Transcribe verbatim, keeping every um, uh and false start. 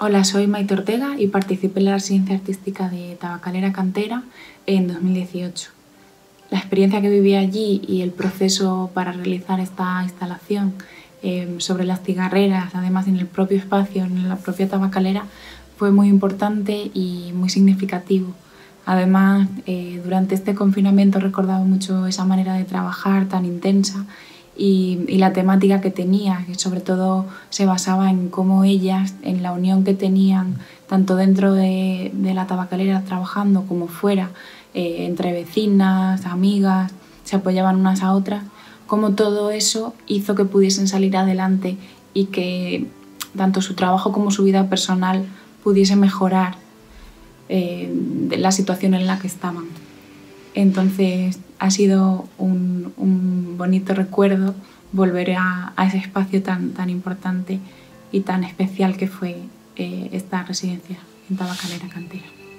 Hola, soy Maite Ortega y participé en la residencia artística de Tabacalera Cantera en dos mil dieciocho. La experiencia que viví allí y el proceso para realizar esta instalación eh, sobre las cigarreras, además en el propio espacio, en la propia tabacalera, fue muy importante y muy significativo. Además, eh, durante este confinamiento he recordado mucho esa manera de trabajar tan intensa y, y la temática que tenía, que sobre todo se basaba en cómo ellas, en la unión que tenían tanto dentro de, de la tabacalera trabajando como fuera, eh, entre vecinas, amigas, se apoyaban unas a otras, cómo todo eso hizo que pudiesen salir adelante y que tanto su trabajo como su vida personal pudiese mejorar eh, de la situación en la que estaban. Entonces ha sido un, un bonito recuerdo volver a, a ese espacio tan, tan importante y tan especial que fue eh, esta residencia en Tabacalera Cantera.